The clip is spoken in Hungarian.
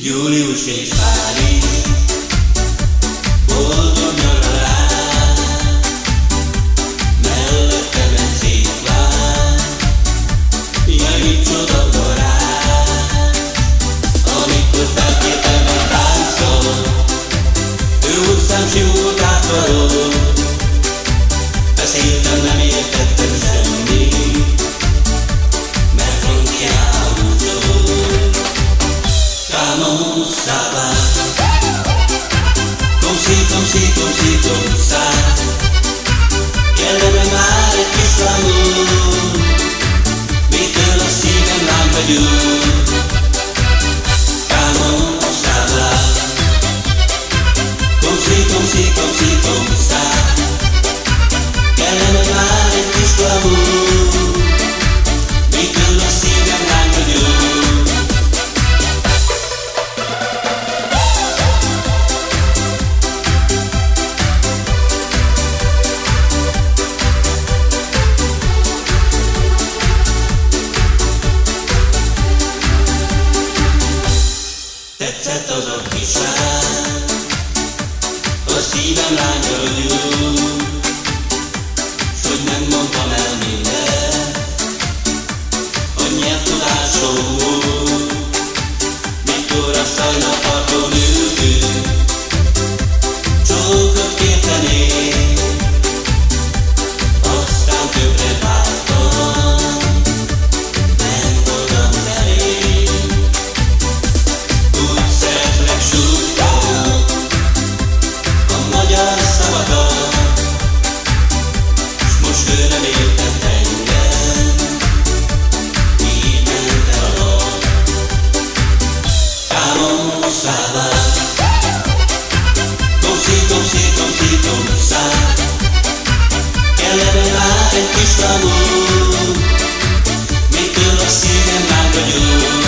Július és Párizs, boldog nyaralás, mellettem egy szép lány, jaj, csoda barát. Amikor felkértem táncol, ő hozzám simult átvaló, beszéltem, nem értettem semmit, mert franciául szól. Comment ça va? Comme si ça. Kellene már egy kis glamour, mitől a szívem lángba gyúl. Comment ça va? Comme si ça. Kellene már egy kis glamour, mitől a szívem lángba gyúl. Tetszett az a kislány, a szívem lányra gyúl, s hogy nem mondtam el mindent, a nyelvtudásom múlt, mikor a Szajna-parton ültünk, csókot kértenék, aztán többre vártam, nem voltam elég. Úgy szeretlek súgtam a magyar szavakat, s most ő nem értett engem, így ment el a nap. Comment ça va? Comme ça. Kellene már egy kis glamour, mitől a szívem lángba gyúl.